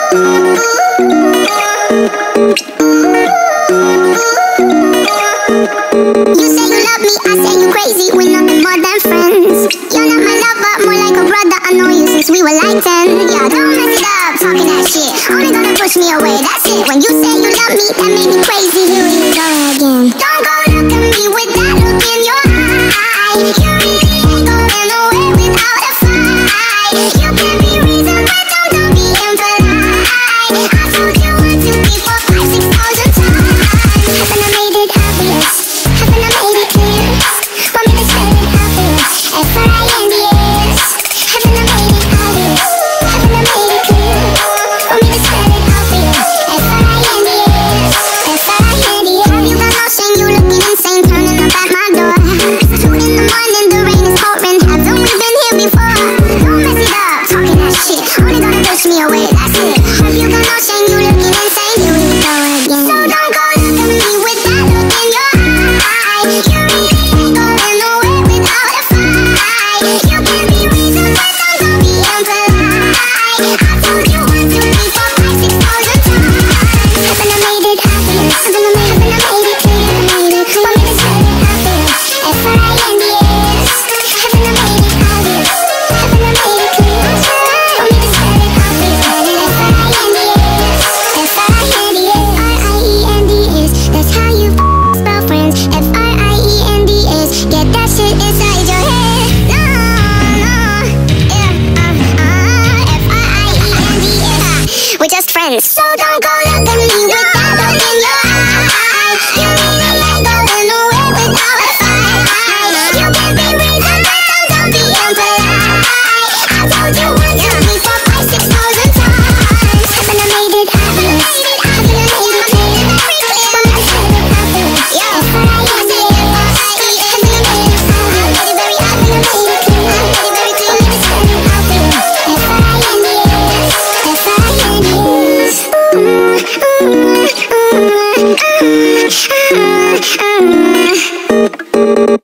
I say you crazy, we're nothing more than friends. You're not my lover, more like a brother. I know you since we were like 10. Yeah, don't mess it up, talking that shit. Only gonna push me away, that's it. When you say you love me, that made me crazy. Here we go again. Don't go look at me with that look in your eye. You really ain't going away without a fight. You can be reasoned, but don't be impolite. I told you 1, 2, 3, 4, 5, 6,000 times. Haven't I made it obvious? Haven't I made it clear? Want me to spell it obvious? F-R-I-N-D-S. Haven't I made it obvious? Haven't I made it clear? Want me to spell it obvious? F-R-I-N-D-S. F-R-I-N-D-S. Have you got lotion? You looking insane, turning up at my door. 2 in the morning, the rain is pouring. Haven't we been here before? Don't mess it up, talking that shit. Only gonna push me away, that's it. Have you got lotion? You looking insane, here we go again. So don't go look at me with that look in your eye. You really ain't going away without a fight. You can be reasoned, but don't be impolite. I told you 1, 2, 3, 4, 5, 6,000 times. Haven't I made it obvious? Haven't I made it clear? Want me to spell it obvious? F-R-I-N-D-S. Haven't I made it obvious? Haven't I made it clear? Want me to spell it obvious? F-R-I-N-D-S. F-R-I-N-D-S. R-I-E-N-D-S. That's how you spell friends. F-R-I-E-N-D-S. Get that shit inside your head. No, yeah, F-R-I-E-N-D-S. We're just friends. So don't go look at me with that look in your eye. You really ain't going away without a fight. You can be reasoned, but don't be impolite. I told you 1, 2, 3, 4, 5, 6,000 times. Haven't I made it obvious? Haven't I made it clear? Want me to spell it obvious? F-R-I-N-D-S. Haven't I made it obvious? Very obvious. Haven't I made it clear? Want me to spell it obvious? F-R-I-N-D-S. F-R-I-N-D-S.